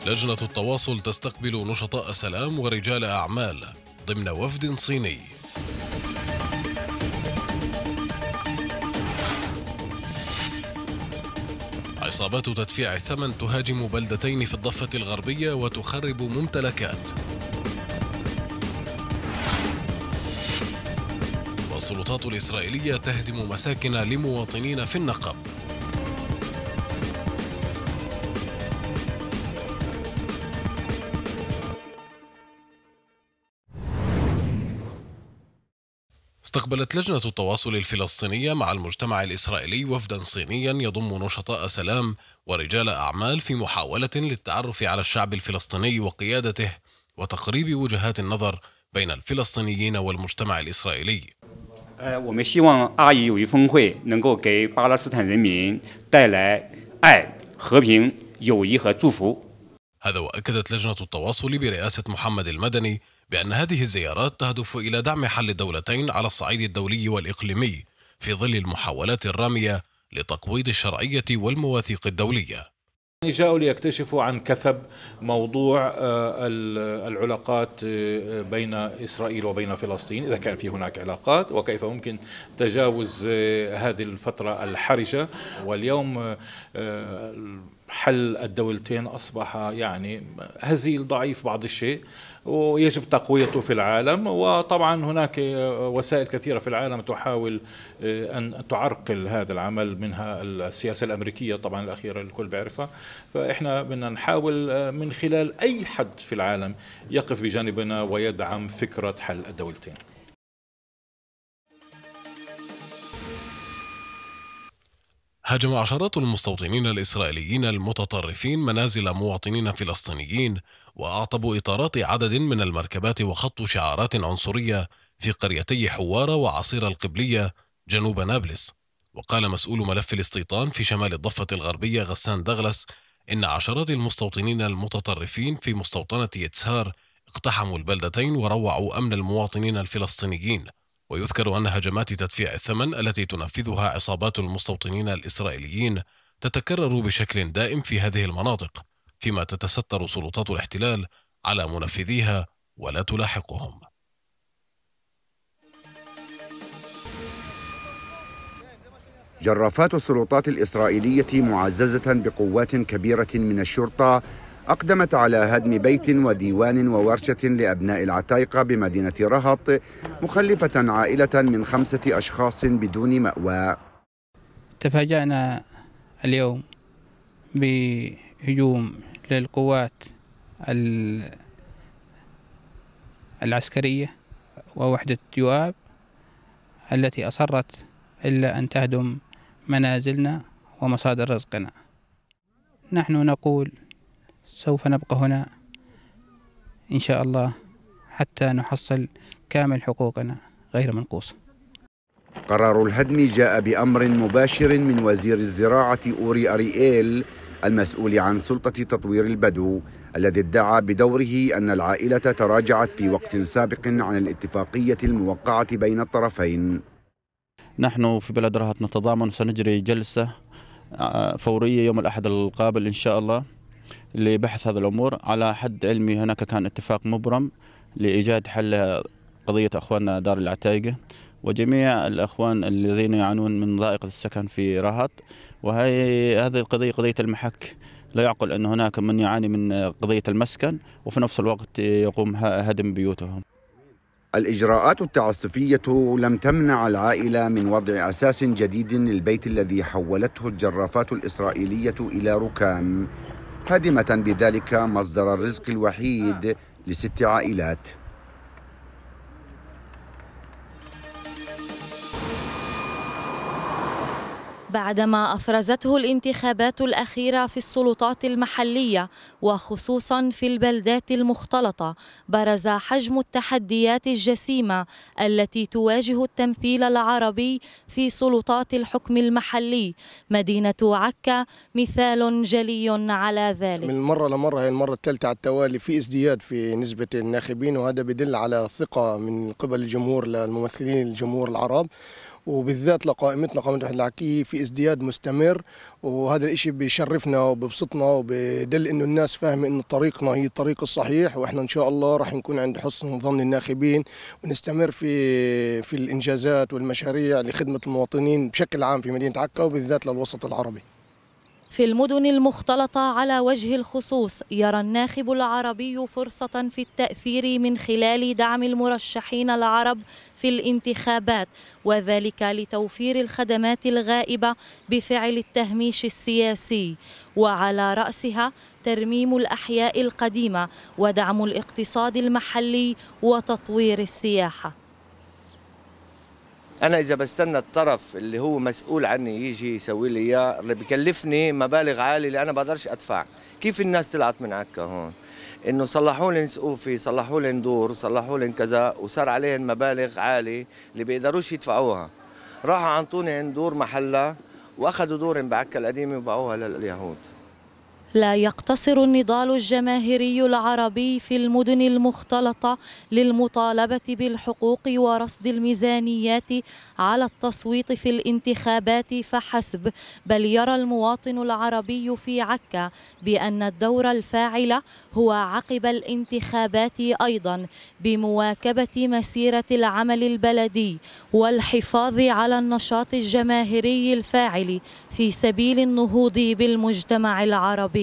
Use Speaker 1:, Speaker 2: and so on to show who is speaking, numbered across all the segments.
Speaker 1: لجنة التواصل تستقبل نشطاء سلام ورجال أعمال ضمن وفد صيني. عصابات تدفيع الثمن تهاجم بلدتين في الضفة الغربية وتخرب ممتلكات. والسلطات الإسرائيلية تهدم مساكن لمواطنين في النقب. استقبلت لجنة التواصل الفلسطينية مع المجتمع الإسرائيلي وفدا صينيا يضم نشطاء سلام ورجال أعمال في محاولة للتعرف على الشعب الفلسطيني وقيادته وتقريب وجهات النظر بين الفلسطينيين والمجتمع الإسرائيلي.
Speaker 2: 我们希望阿以友谊峰会能够给巴勒斯坦人民带来爱、和平、友谊和祝福。
Speaker 1: هذا وأكدت لجنة التواصل برئاسة محمد المدني بأن هذه الزيارات تهدف إلى دعم حل الدولتين على الصعيد الدولي والإقليمي في ظل المحاولات الرامية لتقويض الشرعية والمواثيق الدولية.
Speaker 3: جاءوا ليكتشفوا عن كثب موضوع العلاقات بين إسرائيل وبين فلسطين، إذا كان في هناك علاقات وكيف ممكن تجاوز هذه الفترة الحرجة. واليوم حل الدولتين أصبح يعني هزيل ضعيف بعض الشيء ويجب تقويته في العالم. وطبعا هناك وسائل كثيرة في العالم تحاول أن تعرقل هذا العمل، منها السياسة الأمريكية طبعا الأخيرة الكل بيعرفها. فإحنا بدنا نحاول من خلال أي حد في العالم يقف بجانبنا ويدعم فكرة حل الدولتين.
Speaker 1: هاجم عشرات المستوطنين الإسرائيليين المتطرفين منازل مواطنين فلسطينيين وأعطبوا إطارات عدد من المركبات وخطوا شعارات عنصرية في قريتي حوارة وعصير القبلية جنوب نابلس. وقال مسؤول ملف الاستيطان في شمال الضفة الغربية غسان دغلس إن عشرات المستوطنين المتطرفين في مستوطنة يتسهار اقتحموا البلدتين وروعوا أمن المواطنين الفلسطينيين. ويذكر أن هجمات تدفيع الثمن التي تنفذها عصابات المستوطنين الإسرائيليين تتكرر بشكل دائم في هذه المناطق، فيما تتستر سلطات الاحتلال على منفذيها ولا تلاحقهم.
Speaker 4: جرافات السلطات الإسرائيلية معززة بقوات كبيرة من الشرطة أقدمت على هدم بيت وديوان وورشة لأبناء العتايقة بمدينة رهط، مخلفة عائلة من 5 أشخاص بدون مأوى.
Speaker 5: تفاجأنا اليوم بهجوم للقوات العسكرية ووحدة يوآب التي أصرت إلا أن تهدم منازلنا ومصادر رزقنا. نحن نقول سوف نبقى هنا إن شاء الله حتى نحصل كامل حقوقنا غير منقوصة.
Speaker 4: قرار الهدم جاء بأمر مباشر من وزير الزراعة أوري أريئيل المسؤول عن سلطة تطوير البدو، الذي ادعى بدوره أن العائلة تراجعت في وقت سابق عن الاتفاقية الموقعة بين الطرفين.
Speaker 6: نحن في بلد رهط نتضامن وسنجري جلسة فورية يوم الأحد القابل إن شاء الله لبحث هذه الأمور. على حد علمي هناك كان اتفاق مبرم لإيجاد حل قضية أخواننا دار العتايقة وجميع الأخوان الذين يعانون من ضائقة السكن في رهط. وهذه القضية قضية المحك، لا يعقل أن هناك من يعاني من قضية المسكن وفي نفس الوقت يقوم هدم بيوتهم.
Speaker 4: الإجراءات التعسفية لم تمنع العائلة من وضع أساس جديد للبيت الذي حولته الجرافات الإسرائيلية إلى ركام، هادمة بذلك مصدر الرزق الوحيد ل6 عائلات.
Speaker 7: بعدما أفرزته الانتخابات الأخيرة في السلطات المحلية وخصوصا في البلدات المختلطة، برز حجم التحديات الجسيمة التي تواجه التمثيل العربي في سلطات الحكم المحلي. مدينة عكا مثال جلي على ذلك.
Speaker 8: من مرة لمرة، هي المرة الثالثة على التوالي في ازدياد في نسبة الناخبين، وهذا بدل على ثقة من قبل الجمهور للممثلين الجمهور العرب. وبالذات لقائمتنا قائمة الوحدة العراقية في ازدياد مستمر، وهذا الإشي بيشرفنا وببسطنا وبدل إنه الناس فاهمة إنه طريقنا هي الطريق الصحيح، وإحنا إن شاء الله راح نكون عند حسن ظن الناخبين ونستمر في الإنجازات والمشاريع لخدمة المواطنين بشكل عام في مدينة عكا وبالذات للوسط العربي.
Speaker 7: في المدن المختلطة على وجه الخصوص يرى الناخب العربي فرصة في التأثير من خلال دعم المرشحين العرب في الانتخابات، وذلك لتوفير الخدمات الغائبة بفعل التهميش السياسي، وعلى رأسها ترميم الأحياء القديمة ودعم الاقتصاد المحلي وتطوير السياحة.
Speaker 9: أنا إذا بستنى الطرف اللي هو مسؤول عني يجي يسوي لي إياه اللي بكلفني مبالغ عالية اللي أنا بقدرش أدفع، كيف الناس طلعت من عكا هون؟ إنه صلحوا لي سقوفي، صلحوا لي ندور، صلحوا لي كذا، وصار عليهم مبالغ عالية اللي بيقدروش يدفعوها. راحوا عنطوني ندور محلها وأخذوا دور بعكا القديمة وباعوها لليهود.
Speaker 7: لا يقتصر النضال الجماهيري العربي في المدن المختلطة للمطالبة بالحقوق ورصد الميزانيات على التصويت في الانتخابات فحسب، بل يرى المواطن العربي في عكا بأن الدور الفاعل هو عقب الانتخابات أيضا بمواكبة مسيرة العمل البلدي والحفاظ على النشاط الجماهيري الفاعل في سبيل النهوض بالمجتمع العربي.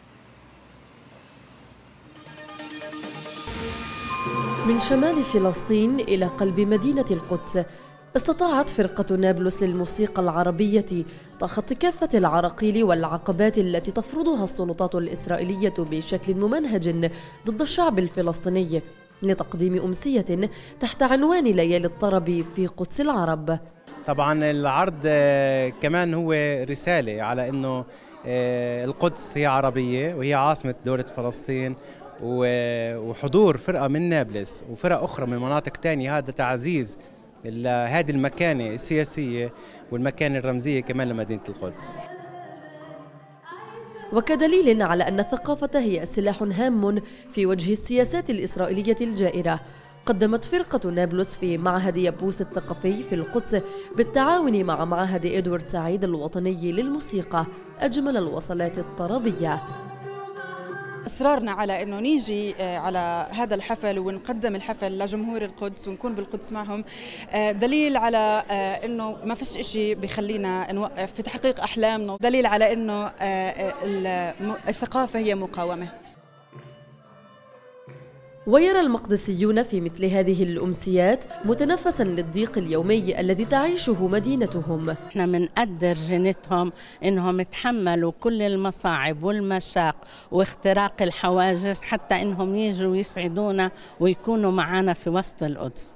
Speaker 10: من شمال فلسطين إلى قلب مدينة القدس، استطاعت فرقة نابلس للموسيقى العربية تخطي كافة العراقيل والعقبات التي تفرضها السلطات الإسرائيلية بشكل ممنهج ضد الشعب الفلسطيني لتقديم أمسية تحت عنوان ليالي الطرب في قدس العرب.
Speaker 11: طبعا العرض كمان هو رسالة على أنه القدس هي عربية وهي عاصمة دولة فلسطين، وحضور فرقة من نابلس وفرق أخرى من مناطق تانية هذا تعزيز هذه المكانة السياسية والمكانة الرمزية كمان لمدينة القدس.
Speaker 10: وكدليل على أن الثقافة هي سلاح هام في وجه السياسات الإسرائيلية الجائرة، قدمت فرقة نابلس في معهد يبوس الثقافي في القدس بالتعاون مع معهد إدوارد سعيد الوطني للموسيقى أجمل الوصلات الطربية.
Speaker 12: إصرارنا على أنه نيجي على هذا الحفل ونقدم الحفل لجمهور القدس ونكون بالقدس معهم دليل على أنه ما فيش إشي بيخلينا نوقف في تحقيق أحلامنا، دليل على أنه الثقافة هي مقاومة.
Speaker 10: ويرى المقدسيون في مثل هذه الأمسيات متنفساً للضيق اليومي الذي تعيشه مدينتهم.
Speaker 13: احنا بنقدر جنتهم انهم يتحملوا كل المصاعب والمشاق واختراق الحواجز حتى انهم يجوا يسعدونا ويكونوا معنا في وسط القدس.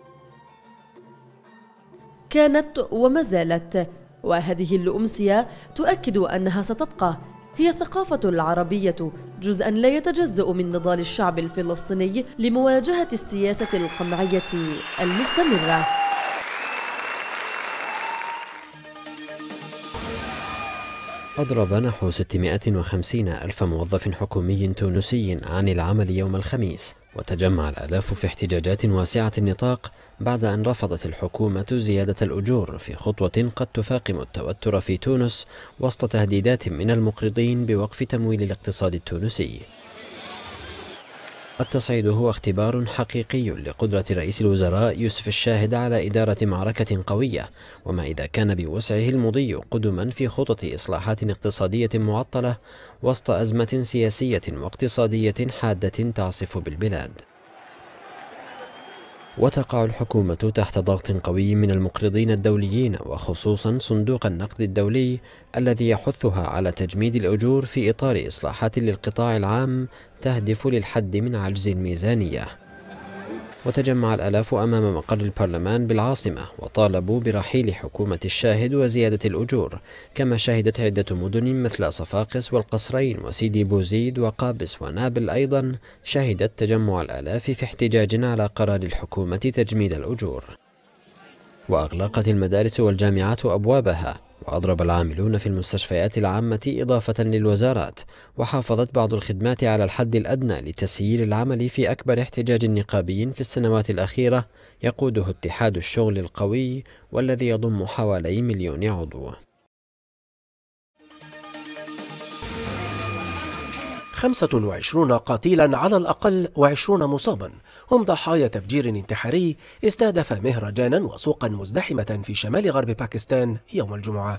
Speaker 10: كانت وما زالت، وهذه الأمسية تؤكد أنها ستبقى هي الثقافة العربية جزءاً لا يتجزأ من نضال الشعب الفلسطيني لمواجهة السياسة القمعية المستمرة.
Speaker 14: أضرب نحو 650 ألف موظف حكومي تونسي عن العمل يوم الخميس، وتجمع الآلاف في احتجاجات واسعة النطاق بعد أن رفضت الحكومة زيادة الأجور في خطوة قد تفاقم التوتر في تونس وسط تهديدات من المقرضين بوقف تمويل الاقتصاد التونسي. التصعيد هو اختبار حقيقي لقدرة رئيس الوزراء يوسف الشاهد على إدارة معركة قوية، وما إذا كان بوسعه المضي قدما في خطط إصلاحات اقتصادية معطلة وسط أزمة سياسية واقتصادية حادة تعصف بالبلاد. وتقع الحكومة تحت ضغط قوي من المقرضين الدوليين وخصوصا صندوق النقد الدولي الذي يحثها على تجميد الأجور في إطار إصلاحات للقطاع العام تهدف للحد من عجز الميزانية. وتجمع الآلاف أمام مقر البرلمان بالعاصمة وطالبوا برحيل حكومة الشاهد وزيادة الأجور، كما شهدت عدة مدن مثل صفاقس والقصرين وسيدي بوزيد وقابس ونابل أيضا شهدت تجمع الآلاف في احتجاج على قرار الحكومة تجميد الأجور. وأغلقت المدارس والجامعات أبوابها، وأضرب العاملون في المستشفيات العامة إضافة للوزارات، وحافظت بعض الخدمات على الحد الأدنى لتسيير العمل في أكبر احتجاج نقابي في السنوات الأخيرة يقوده اتحاد الشغل القوي والذي يضم حوالي 1,000,000 عضو.
Speaker 15: 25 قتيلا على الأقل و20 مصابا هم ضحايا تفجير انتحاري استهدف مهرجانا وسوقا مزدحمة في شمال غرب باكستان يوم الجمعة.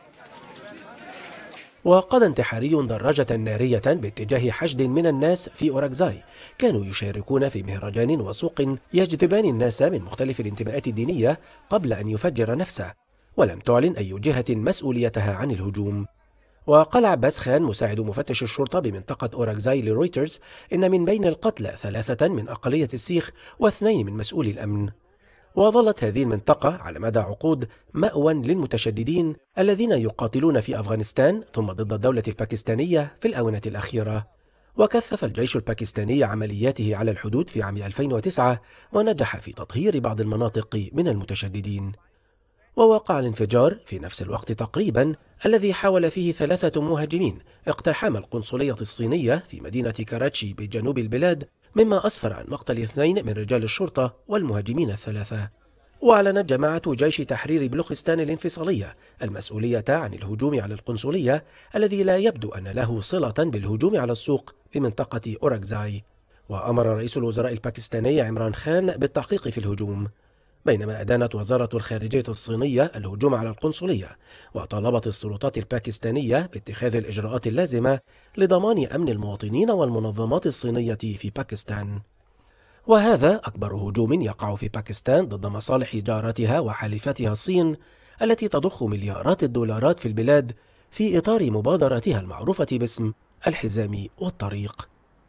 Speaker 15: وقضى انتحاري دراجة نارية باتجاه حشد من الناس في أوراكزاي كانوا يشاركون في مهرجان وسوق يجذبان الناس من مختلف الانتماءات الدينية قبل أن يفجر نفسه، ولم تعلن أي جهة مسؤوليتها عن الهجوم. وقال عباس خان مساعد مفتش الشرطة بمنطقة أوراكزاي لرويترز إن من بين القتلى 3 من أقلية السيخ و2 من مسؤولي الأمن. وظلت هذه المنطقة على مدى عقود مأوى للمتشددين الذين يقاتلون في أفغانستان ثم ضد الدولة الباكستانية في الآونة الأخيرة. وكثف الجيش الباكستاني عملياته على الحدود في عام 2009 ونجح في تطهير بعض المناطق من المتشددين. ووقع الانفجار في نفس الوقت تقريبا الذي حاول فيه 3 مهاجمين اقتحام القنصلية الصينية في مدينة كاراتشي بجنوب البلاد، مما أسفر عن مقتل 2 من رجال الشرطة والمهاجمين 3. وأعلنت جماعة جيش تحرير بلوخستان الانفصالية المسؤولية عن الهجوم على القنصلية الذي لا يبدو أن له صلة بالهجوم على السوق في منطقة أوراكزاي. وأمر رئيس الوزراء الباكستاني عمران خان بالتحقيق في الهجوم، بينما أدانت وزارة الخارجية الصينية الهجوم على القنصلية وطالبت السلطات الباكستانية باتخاذ الإجراءات اللازمة لضمان أمن المواطنين والمنظمات الصينية في باكستان. وهذا أكبر هجوم يقع في باكستان ضد مصالح جارتها وحليفتها الصين التي تضخ مليارات الدولارات في البلاد في إطار مبادرتها المعروفة باسم الحزام والطريق.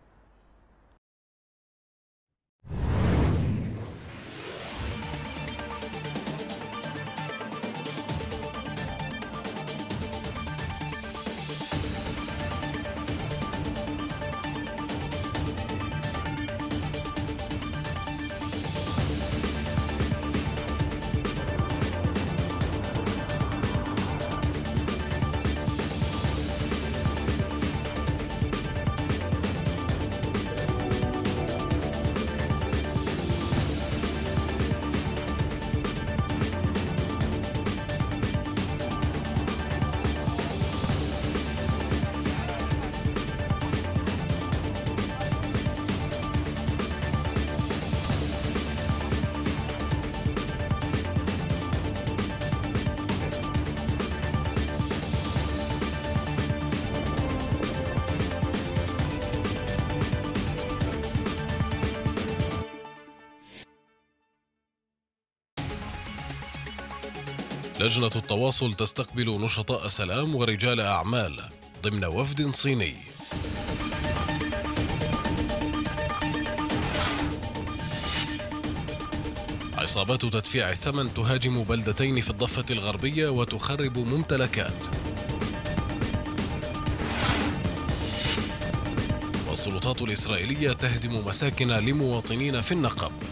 Speaker 1: لجنة التواصل تستقبل نشطاء سلام ورجال أعمال ضمن وفد صيني. عصابات تدفيع الثمن تهاجم بلدتين في الضفة الغربية وتخرب ممتلكات. والسلطات الإسرائيلية تهدم مساكن لمواطنين في النقب.